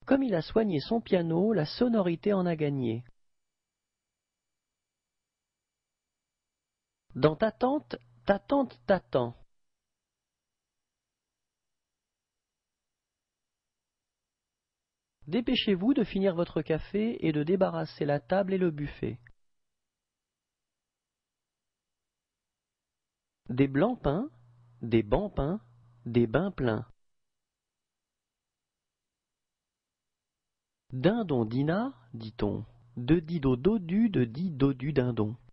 Comme il a soigné son piano, la sonorité en a gagné. Dans ta tente t'attend. Dépêchez-vous de finir votre café et de débarrasser la table et le buffet. Des blancs pains, des bancs peints, des bains pleins. Dindon dinard, dit-on, de dit dodu de dit dodu dindon.